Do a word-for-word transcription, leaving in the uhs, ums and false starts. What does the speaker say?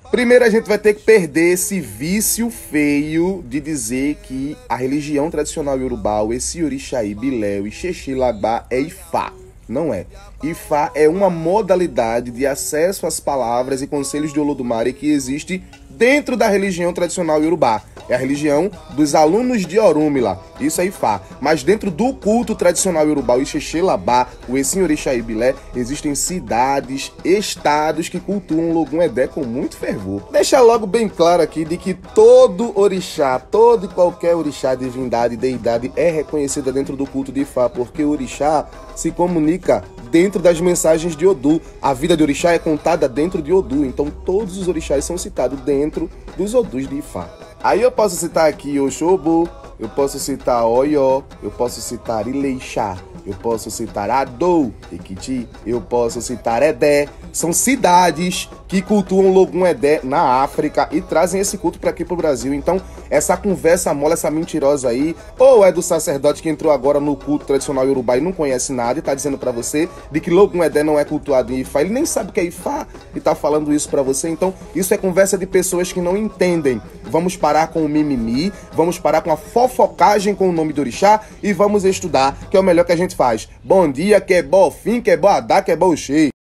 Primeiro a gente vai ter que perder esse vício feio de dizer que a religião tradicional iorubá, esse orixá, Bilé, Ixexi, Lagbá é Ifá. Não é. Ifá é uma modalidade de acesso às palavras e conselhos de Olodumare que existe dentro da religião tradicional iorubá. É a religião dos alunos de Orunmila. Isso é Ifá. Mas dentro do culto tradicional iorubá, o Ixexi, Labá, o Essim Orixá e Bilé, existem cidades, estados que cultuam Logum Edé com muito fervor. Deixa logo bem claro aqui de que todo orixá, todo e qualquer orixá, divindade, deidade é reconhecida dentro do culto de Ifá, porque o orixá se comunica dentro das mensagens de Odu. A vida de orixá é contada dentro de Odu, então todos os orixás são citados dentro dos Odus de Ifá. Aí eu posso citar aqui Oxobo, eu posso citar Oió, eu posso citar Ileixá, eu posso citar Adou, Ekiti, eu posso citar Edé. São cidades que cultuam Logum Edé na África e trazem esse culto para aqui pro Brasil. Então, essa conversa mole, essa mentirosa aí, ou é do sacerdote que entrou agora no culto tradicional iorubá e não conhece nada e tá dizendo para você de que Logum Edé não é cultuado em Ifá. Ele nem sabe o que é Ifá e tá falando isso para você. Então, isso é conversa de pessoas que não entendem. Vamos parar com o mimimi, vamos parar com a fofocagem com o nome do orixá e vamos estudar, que é o melhor que a gente faz. Bom dia, que é bom fim, que é bom adá, que é bom cheio.